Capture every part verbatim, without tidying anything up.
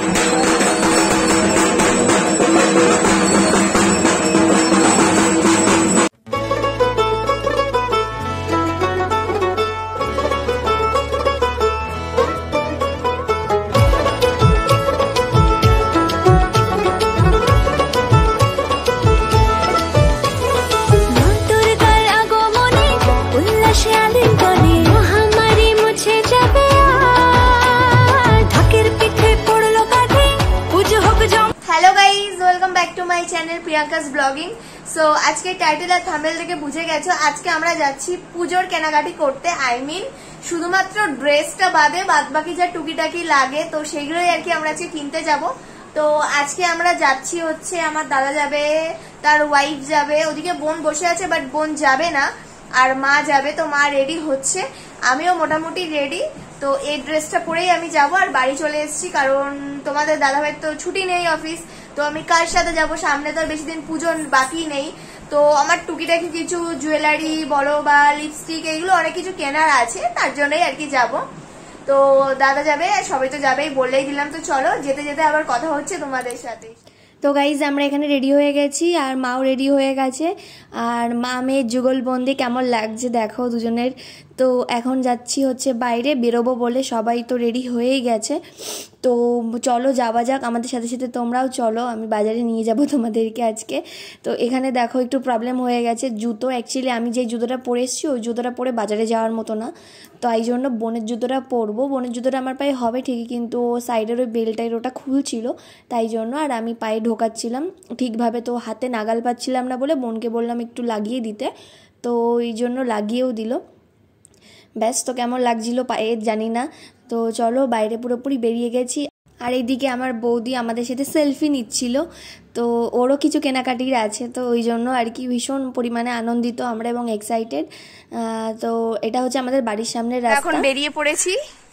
Channel Priyanka's blogging. सो आज के title और थाम्बनेल देखे बुझे गेছো আজকে আমরা যাচ্ছি পুজোর কেনাকাটি করতে। আই মিন শুধুমাত্র ড্রেসটা বাদে বাদ বাকি যা টুকিটাকি লাগে তো সেগুলোই আর কি আমরা আজকে কিনতে যাব। তো আজকে আমরা যাচ্ছি হচ্ছে আমার দাদা যাবে, তার ওয়াইফ যাবে, ওদিকে বোন বসে আছে বাট বোন যাবে না, আর মা যাবে। তো মা রেডি হচ্ছে, আমিও মোটামুটি রেডি। তো এই ড্রেসটা পরেই আমি যাব আর বাড়ি চলে এসেছি, কারণ তোমাদের দাদাভাইয়ের তো ছুটি নেই অফিস। তো আমি কার সাথে যাব, সামনে তো বেশি দিন পুজো বাকি নেই। তো আমার টুকিটাকি কিছু জুয়েলারি বলো বা লিপস্টিক এগুলো অনেক কিছু কেনার আছে, তার জন্যই আর কি যাব। তো দাদা যাবে, সবাই তো যাবেই, বললেই দিলাম। তো চলো যেতে যেতে আবার কথা হচ্ছে তোমাদের সাথে। তো গাইজ আমরা এখানে রেডি হয়ে গেছি আর মাও রেডি হয়ে গেছে, আর মা মেয়ের যুগলবন্দি কেমন লাগছে দেখো দুজনের। তো এখন যাচ্ছি হচ্ছে বাইরে বেরোবো বলে, সবাই তো রেডি হয়েই গেছে। তো চলো যাওয়া যাক, আমাদের সাথে সাথে তোমরাও চলো, আমি বাজারে নিয়ে যাব তোমাদেরকে আজকে। তো এখানে দেখো একটু প্রবলেম হয়ে গেছে, জুতো অ্যাকচুয়ালি আমি যে জুতোটা পরে এসেছি ওই জুতোটা পরে বাজারে যাওয়ার মতো না, তো এই জন্য বোনের জুতোটা পরবো। বোনের জুতোটা আমার পায়ে হবে ঠিকই, কিন্তু সাইডের ওই বেলটাই ওটা খুলছিল তাই জন্য, আর আমি পায়ে ঢোকাচ্ছিলাম ঠিকভাবে, তো হাতে নাগাল পাচ্ছিলাম না বলে বোনকে বললাম একটু লাগিয়ে দিতে, তো এই জন্য লাগিয়েও দিল। ব্যাস, তো কেমন লাগছিল পায়ে জানি না। তো চলো বাইরে পুরোপুরি বেরিয়ে গেছি, আর এইদিকে আমার বৌদি আমাদের সাথে সেলফি নিচ্ছিল। তো ওরও কিছু কেনাকাটির আছে, তো ওই জন্য আর কি ভীষণ পরিমাণে আনন্দিত আমরা এবং এক্সাইটেড। তো এটা হচ্ছে আমাদের বাড়ির সামনের রাস্তা। এখন বেরিয়ে পড়েছি,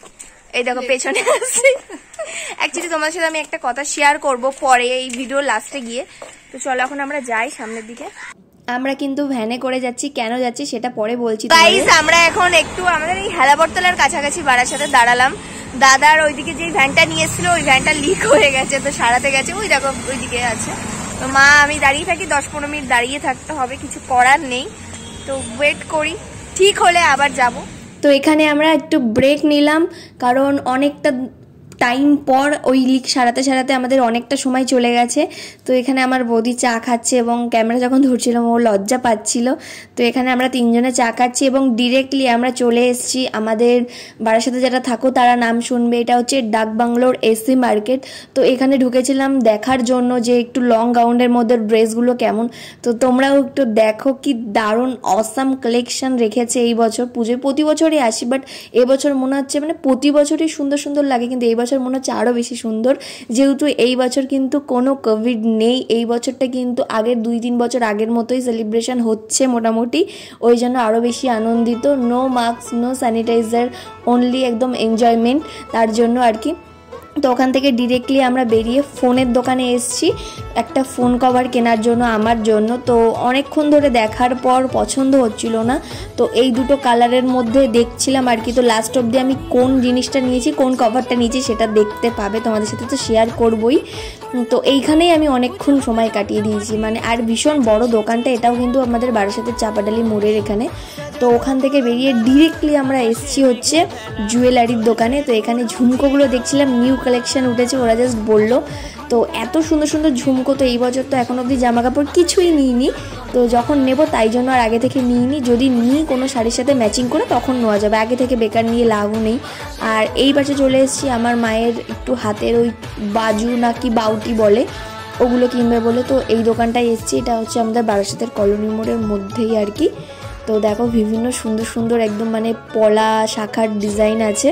এই দেখো পেছনে আসছি। অ্যাকচুয়ালি তোমার সাথে আমি একটা কথা শেয়ার করব পরে এই ভিডিও লাস্টে গিয়ে। তো চলো এখন আমরা যাই সামনের দিকে। আমরা কিন্তু ভ্যানে করে যাচ্ছি, কেন যাচ্ছি সেটা পরে বলছি। গাইস আমরা এখন একটু আমাদের এই হেলাবরতলার কাছাকাছি বাড়ার সাথে দাঁড়ালাম। দাদার ওইদিকে যে ভ্যানটা নিয়ে এসেছিল ওই ভ্যানটা লিক হয়ে গেছে, তো সারাতে গেছে, ওই দেখো ওইদিকে আছে। তো মা আমি দাঁড়িয়ে থাকি, দশ পনেরো মিনিট দাঁড়িয়ে থাকতে হবে, কিছু করার নেই। তো ওয়েট করি, ঠিক হলে আবার যাব। তো এখানে আমরা একটু ব্রেক নিলাম, কারণ অনেকটা টাইম পর ওই লিক সারাতে সারাতে আমাদের অনেকটা সময় চলে গেছে। তো এখানে আমার বৌদি চা খাচ্ছে এবং ক্যামেরা যখন ধরছিলাম ও লজ্জা পাচ্ছিল। তো এখানে আমরা তিনজনে চা খাচ্ছি এবং ডিরেক্টলি আমরা চলে এসেছি আমাদের বাড়ির সাথে যারা থাকো তারা নাম শুনবে, এটা হচ্ছে ডাক বাংলোর এসি মার্কেট। তো এখানে ঢুকেছিলাম দেখার জন্য যে একটু লং গাউনের মধ্যে ড্রেসগুলো কেমন। তো তোমরাও একটু দেখো কি দারুণ অসাম কালেকশন রেখেছে এই বছর পুজোয়। প্রতি বছরই আসি বাট এবছর মনে হচ্ছে মানে প্রতি বছরই সুন্দর সুন্দর লাগে, কিন্তু এই বছর মনে হচ্ছে আরও বেশি সুন্দর, যেহেতু এই বছর কিন্তু কোনো কোভিড নেই। এই বছরটা কিন্তু আগের দুই তিন বছর আগের মতোই সেলিব্রেশন হচ্ছে মোটামুটি, ওই জন্য আরও বেশি আনন্দিত। No mask, no sanitizer, only একদম এনজয়মেন্ট, তার জন্য আর কি। তো ওখান থেকে ডিরেক্টলি আমরা বেরিয়ে ফোনের দোকানে এসেছি একটা ফোন কভার কেনার জন্য আমার জন্য। তো অনেকক্ষণ ধরে দেখার পর পছন্দ হচ্ছিল না, তো এই দুটো কালারের মধ্যে দেখছিলাম আর কি। তো লাস্ট অবধি আমি কোন জিনিসটা নিয়েছি, কোন কভারটা নিয়েছি সেটা দেখতে পাবে, তোমাদের সাথে তো শেয়ার করবই। তো এইখানেই আমি অনেকক্ষণ সময় কাটিয়ে দিয়েছি মানে, আর ভীষণ বড় দোকানটা, এটাও কিন্তু আমাদের বারাসাতের চাপাডালি মোড়ের এখানে। তো ওখান থেকে বেরিয়ে ডিরেক্টলি আমরা এসেছি হচ্ছে জুয়েলারির দোকানে। তো এখানে ঝুমকোগুলো দেখছিলাম, নিউ কালেকশন উঠেছে ওরা জাস্ট বললো। তো এত সুন্দর সুন্দর ঝুমকো, তো এই বছর তো এখন অবধি জামা কাপড় কিছুই নিইনি, তো যখন নেব তাই জন্য আর আগে থেকে নিইনি। যদি নিই কোনো শাড়ির সাথে ম্যাচিং করে তখন নেওয়া যাবে, আগে থেকে বেকার নিয়ে লাভও নেই। আর এই পাশে চলে এসেছি আমার মায়ের একটু হাতের ওই বাজু নাকি বাউটি বলে ওগুলো কিনবে বলে, তো এই দোকানটায় এসেছি। এটা হচ্ছে আমাদের বারাসাতের কলোনি মোড়ের মধ্যেই আর কি। তো দেখো বিভিন্ন সুন্দর সুন্দর একদম মানে পলা শাখার ডিজাইন আছে।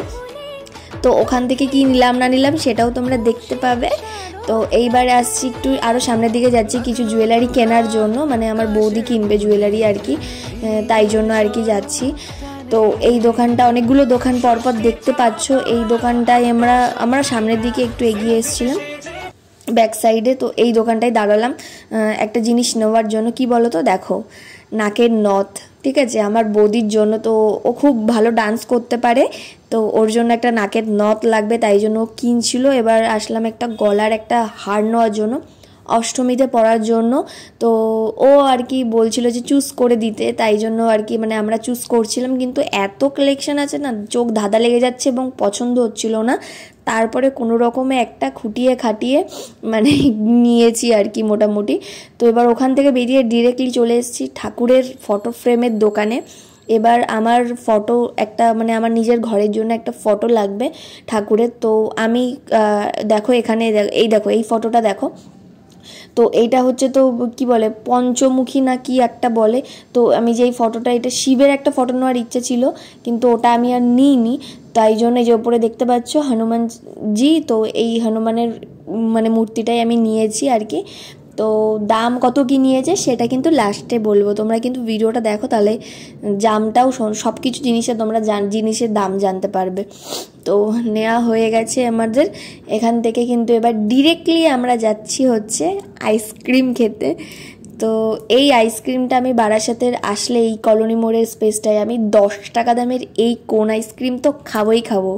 তো ওখান থেকে কি নিলাম না নিলাম সেটাও তোমরা দেখতে পাবে। তো এইবারে আসছি একটু আরও সামনের দিকে যাচ্ছি কিছু জুয়েলারি কেনার জন্য, মানে আমার বৌদি কিনবে জুয়েলারি আর কি, তাই জন্য আর কি যাচ্ছি। তো এই দোকানটা অনেকগুলো দোকান পরপর দেখতে পাচ্ছ, এই দোকানটায় আমরা আমরা সামনের দিকে একটু এগিয়ে এসেছিলাম ব্যাক সাইডে। তো এই দোকানটায় দাঁড়ালাম একটা জিনিস নেওয়ার জন্য। কি বলো তো, দেখো নাকের নথ, ঠিক আছে, আমার বৌদির জন্য। তো ও খুব ভালো ডান্স করতে পারে, তো ওর জন্য একটা নাকের নথ লাগবে, তাই জন্য ও কিনছিল। এবার আসলাম একটা গলার একটা হার নেওয়ার জন্য, অষ্টমীতে পরার জন্য। তো ও আর কি বলছিল যে চুজ করে দিতে, তাই জন্য আর কি মানে আমরা চুজ করছিলাম, কিন্তু এত কালেকশন আছে না, চোখ ধাঁধা লেগে যাচ্ছে এবং পছন্দ হচ্ছিল না। তারপরে কোনো রকমে একটা খুঁটিয়ে খাটিয়ে মানে নিয়েছি আর কি মোটামুটি। তো এবার ওখান থেকে বেরিয়ে ডিরেক্টলি চলে এসেছি ঠাকুরের ফটো ফ্রেমের দোকানে। এবার আমার ফটো একটা মানে আমার নিজের ঘরের জন্য একটা ফটো লাগবে ঠাকুরের। তো আমি দেখো এখানে এই দেখো এই ফটোটা দেখো। তো এইটা হচ্ছে তো কি বলে পঞ্চমুখী না কি একটা বলে। তো আমি যেই ফটোটা, এটা শিবের একটা ফটো নেওয়ার ইচ্ছা ছিল, কিন্তু ওটা আমি আর নিইনি। তাই জন্য এই যে ওপরে দেখতে পাচ্ছ হনুমানজি, তো এই হনুমানের মানে মূর্তিটাই আমি নিয়েছি আর কি। তো দাম কত কি নিয়েছে সেটা কিন্তু লাস্টে বলবো, তোমরা কিন্তু ভিডিওটা দেখো, তাহলে দামটাও সব কিছু জিনিসের তোমরা জিনিসের দাম জানতে পারবে। তো নেওয়া হয়ে গেছে আমাদের এখান থেকে, কিন্তু এবার ডিরেক্টলি আমরা যাচ্ছি হচ্ছে আইসক্রিম খেতে। তো এই আইসক্রিমটা আমি বারাসাতের আসলে এই কলোনি মোড়ের স্পেসটায় আমি দশ টাকা দামের এই কোন আইসক্রিম তো খাবোই খাবো।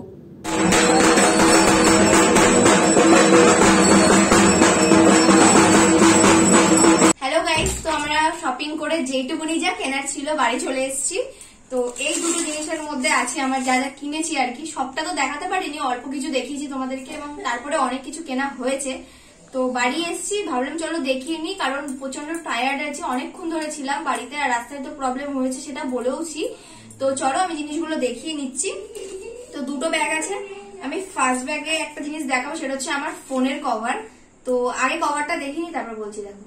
শপিং করে যেইটুকুনি যা কেনার ছিল বাড়ি চলে এসেছি। তো এই দুটো জিনিসের মধ্যে আছে আমার যা যা কিনেছি আর কি। সবটা তো দেখাতে পারিনি, অল্প কিছু দেখিয়েছি তোমাদেরকে, এবং তারপরে অনেক কিছু কেনা হয়েছে। তো বাড়ি এসেছি, ভাবলাম চলো দেখিয়ে নি, কারণ প্রচন্ড টায়ার্ড আছে, অনেকক্ষণ ধরে ছিলাম বাড়িতে, আর রাস্তায় তো প্রবলেম হয়েছে সেটা বলেওছি। তো চলো আমি জিনিসগুলো দেখিয়ে নিচ্ছি। তো দুটো ব্যাগ আছে, আমি ফার্স্ট ব্যাগে একটা জিনিস দেখাবো, সেটা হচ্ছে আমার ফোনের কভার। তো আগে কভারটা দেখিনি তারপর বলছি। দেখো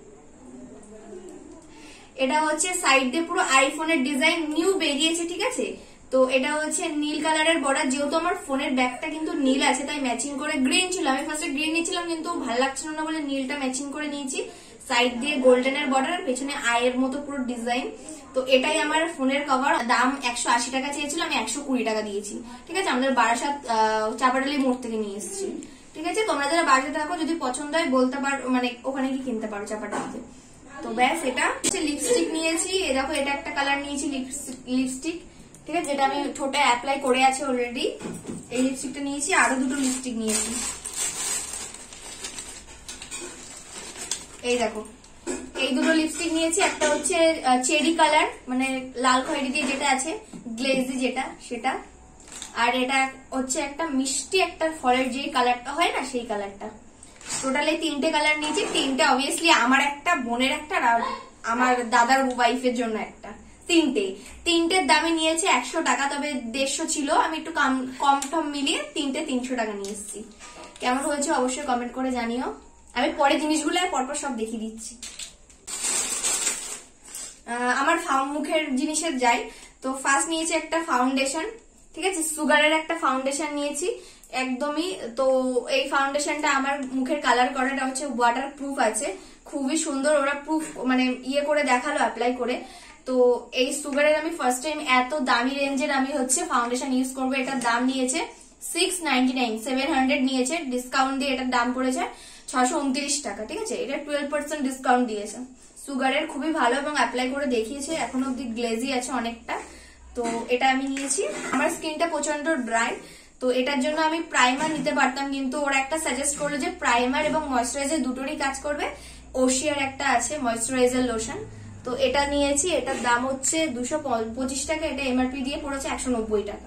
এটা হচ্ছে সাইড দিয়ে পুরো আইফোনের ডিজাইন নিউ বেরিয়েছে, ঠিক আছে। তো এটা হচ্ছে নীল কালারের বর্ডার, যেহেতু আমার ফোনের ব্যাগটা কিন্তু নীল আছে তাই ম্যাচিং করে গ্রিন ছিল, আমি ফার্স্টে গ্রিন নিয়েছিলাম কিন্তু ভালো লাগছিল না বলে নীলটা ম্যাচিং করে নিয়েছি। সাইড দিয়ে গোল্ডেনের বর্ডার, আর পেছনে আয়ের মতো পুরো ডিজাইন। তো এটাই আমার ফোনের কভার। দাম একশো আশি টাকা চেয়েছিল, আমি একশো কুড়ি টাকা দিয়েছি, ঠিক আছে। আমাদের বারাসাত চাপাডালি মোড় থেকে নিয়ে এসেছি, ঠিক আছে। তোমরা যারা বাড়িতে থাকো যদি পছন্দ হয় বলতে পারো, মানে ওখানে কি কিনতে পারো চাপাডালিতে। তো ব্যাস এটা লিপস্টিক নিয়েছি, এ দেখো এটা একটা কালার নিয়েছি লিপস্টিক, ঠিক আছে, যেটা আমি ঠোঁটে অ্যাপ্লাই করে আছি অলরেডি। এই লিপস্টিকটা নিয়েছি, আরো দুটো লিপস্টিক নিয়েছি, এই দেখো এই দুটো লিপস্টিক নিয়েছি। একটা হচ্ছে চেরি কালার, মানে লাল খয়েরি দিয়ে যেটা আছে গ্লেজি যেটা সেটা, আর এটা হচ্ছে একটা মিষ্টি একটা ফলের যে কালারটা হয় না সেই কালারটা। টোটাল এই তিনটে কালার নিয়েছি, তিনটে অবভিয়াসলি আমার একটা, বোনের একটা, আর আমার দাদার ওয়াইফের জন্য একটা। তিনটে তিনটের দামে নিয়েছে একশো টাকা, তবে দেড়শো ছিল, আমি একটু কম কম টম মিলিয়ে তিনটে তিনশো টাকা নিয়ে এসেছি। কেমন হয়েছে অবশ্যই কমেন্ট করে জানিও। আমি পরে জিনিসগুলো পরপর সব দেখিয়ে দিচ্ছি। আমার মুখের জিনিসের যাই, তো ফার্স্ট নিয়েছি একটা ফাউন্ডেশন, ঠিক আছে, সুগারের একটা ফাউন্ডেশন নিয়েছি একদমই। তো এই ফাউন্ডেশনটা আমার মুখের কালার করাটা হচ্ছে ওয়াটার প্রুফ আছে, খুবই সুন্দর, ওরা প্রুফ মানে ইয়ে করে দেখালো অ্যাপ্লাই করে। তো এই সুগারের আমি ফার্স্ট টাইম এত দামি রেঞ্জের আমি হচ্ছে ফাউন্ডেশন ইউজ করবো। এটার দাম নিয়েছে six ninety nine seven hundred নিয়েছে, ডিসকাউন্ট দিয়ে এটার দাম পড়েছে ছশো উনত্রিশ টাকা, ঠিক আছে। এটা টুয়েলভ পার্সেন্ট ডিসকাউন্ট দিয়েছে। সুগারের খুবই ভালো এবং অ্যাপ্লাই করে দেখিয়েছে, এখন অব্দি গ্লেজি আছে অনেকটা। তো এটা আমি নিয়েছি। আমার স্কিনটা প্রচন্ড ড্রাই, তো এটার জন্য আমি প্রাইমার নিতে পারতাম, কিন্তু ওরা একটা সাজেস্ট করলো যে প্রাইমার এবং ময়শ্চারাইজার দুটোরই কাজ করবে। ওশিয়ার একটা আছে ময়শ্চারাইজার লোশন, তো এটা নিয়েছি। এটার দাম হচ্ছে দুশো পঁচিশ টাকা, এটা এমআরপি দিয়ে পড়েছে একশো নব্বই টাকা।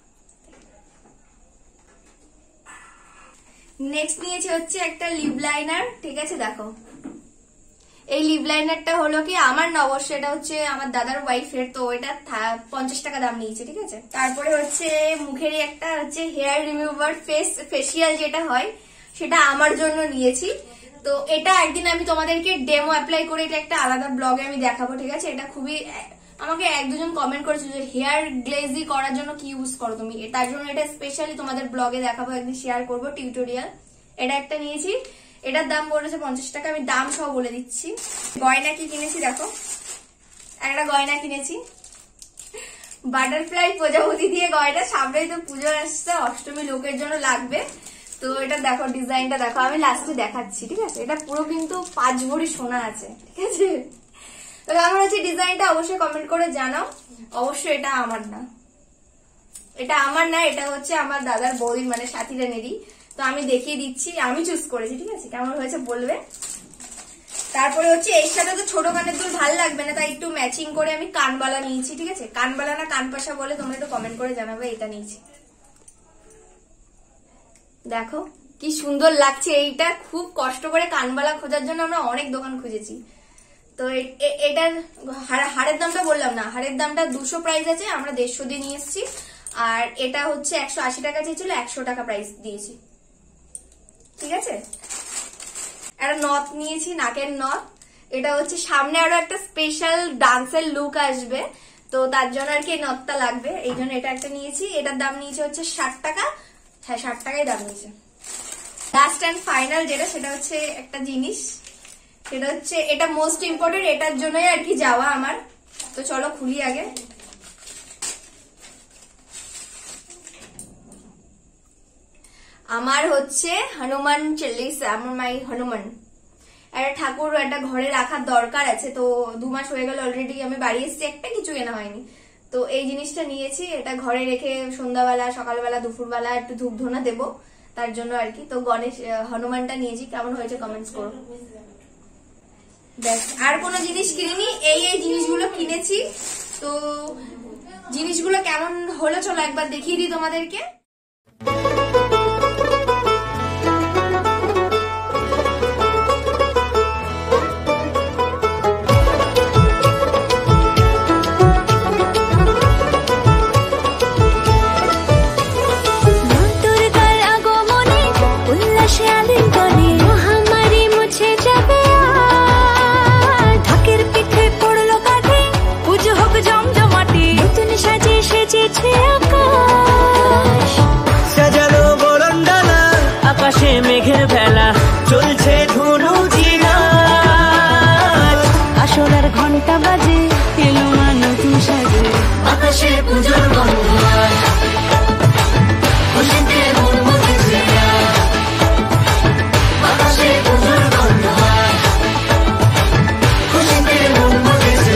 নেক্সট নিয়েছি হচ্ছে একটা লিপ লাইনার, ঠিক আছে। দেখো এই লিপ লাইনারটা হলো কি আমার না, অবশ্যই এটা হচ্ছে আমার দাদার ওয়াইফের, তো এটা পঞ্চাশ টাকা দাম নিয়েছে, ঠিক আছে। তারপরে হচ্ছে মুখেরই একটা হচ্ছে হেয়ার রিমুভার ফেস ফেসিয়াল যেটা হয়, সেটা আমার জন্য নিয়েছি। তো এটা একদিন আমি তোমাদেরকে ডেমো অ্যাপ্লাই করে এটা একটা আলাদা ব্লগে আমি দেখাবো, ঠিক আছে। এটা খুবই, আমাকে এক দুজন কমেন্ট করেছিল যে হেয়ার গ্লেজি করার জন্য কি ইউজ করো তুমি, তার জন্য এটা স্পেশালি তোমাদের ব্লগে দেখাবো, একদিন শেয়ার করবো টিউটোরিয়াল। এটা একটা নিয়েছি, এটার দাম পড়েছে পঞ্চাশ টাকা, আমি দাম সহ বলে দিচ্ছি। গয়না কি কিনেছি দেখো, একটা গয়না কিনেছি বাটারফ্লাই প্রজাপতি দিয়ে গয়না, সামনেই তো পুজো আসছে, অষ্টমী লোকের জন্য লাগবে। তো এটা দেখো ডিজাইনটা দেখো, আমি লাস্টে দেখাচ্ছি, ঠিক আছে। এটা পুরো কিন্তু পাঁচ ভরি সোনা আছে, ঠিক আছে। তো কেমন হচ্ছে ডিজাইনটা অবশ্যই কমেন্ট করে জানাও। অবশ্যই এটা আমার না, এটা আমার না, এটা হচ্ছে আমার দাদার বৌদির মানে সাথী রানেরই। তো আমি দেখিয়ে দিচ্ছি, আমি চুজ করেছি, ঠিক আছে? কেমন হয়েছে বলবে। তারপরে হচ্ছে এর সাথে তো ছোট কানের দুল ভালো লাগবে না, তাই একটু ম্যাচিং করে আমি কানবালা নিয়েছি, ঠিক আছে? কানবালা না কানপাশা বলে তোমরা একটু কমেন্ট করে জানাবে। এটা নিয়েছি, দেখো কি সুন্দর লাগছে। এইটা খুব কষ্ট করে কানবালা খোঁজার জন্য আমরা অনেক দোকান খুঁজেছি। তো এটার হাড়ের দামটা বললাম না, হাড়ের দামটা দুশো প্রাইস আছে, আমরা দেড়শো দিয়ে নিয়ে এসেছি। আর এটা হচ্ছে একশো আশি টাকা চেয়েছিল, একশো টাকা প্রাইস দিয়েছি, ঠিক আছে? একটা নথ নিয়েছি, নাকের নথ। এটা হচ্ছে সামনে আরো একটা স্পেশাল ডান্সের লুক আসবে, তো তার জন্য আর কি নথটা লাগবে, এই জন্য এটা একটা নিয়েছি। এটার দাম নিয়েছে হচ্ছে ষাট টাকা, হ্যাঁ ষাট টাকাই দাম নিয়েছে। লাস্ট অ্যান্ড ফাইনাল যেটা, সেটা হচ্ছে একটা জিনিস, সেটা হচ্ছে এটা মোস্ট ইম্পর্টেন্ট, এটার জন্যই আর কি যাওয়া আমার। তো চলো খুলি আগে। আমার হচ্ছে হনুমান চল্লিশা, আমার মাই হনুমান। একটা ঠাকুর একটা ঘরে রাখার দরকার আছে, তো দু মাস হয়ে গেল অলরেডি আমি বাড়ি এসেছি, একটা কিছু কেনা হয়নি। তো এই জিনিসটা নিয়েছি, এটা ঘরে রেখে সন্ধ্যাবেলা সকালবেলা দুপুরবেলা একটু ধূপ ধুনা দেবো, তার জন্য আর কি। তো গণেশ হনুমানটা নিয়েছি, কেমন হয়েছে কমেন্টস করো। ব্যাস, আর কোনো জিনিস কিনিনি, এই এই জিনিসগুলো কিনেছি। তো জিনিসগুলো কেমন হলো চলো একবার দেখিয়ে দিই তোমাদেরকে। মেঘের ভেলা চলছে ধুনু জিনা, আসলের ঘন্টা বাজে এলো মা নতুন সাজে, আকাশে পুজোর গন্ধ খুশিতে মন মতেছে, আকাশে পুজোর গন্ধ খুশিতে মন মতেছে।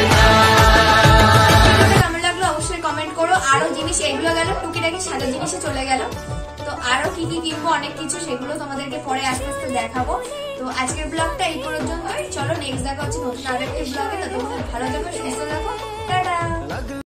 কেমন লাগলো অবশ্যই কমেন্ট করো। আরো জিনিস এগুলো গেল, টুকিটাকি সাদা জিনিসে চলে গেল। তো আরো কি কি কিনবো অনেক কিছু, সেগুলো তোমাদেরকে পরে আস্তে আস্তে দেখাবো। তো আজকের ব্লগটা এই পর্যন্তই, চলো নেক্সট দেখা হচ্ছে নতুন আরেকটি ব্লগে। তো তোমরা ভালো থাকো, সুস্থ থাকো, টাটা।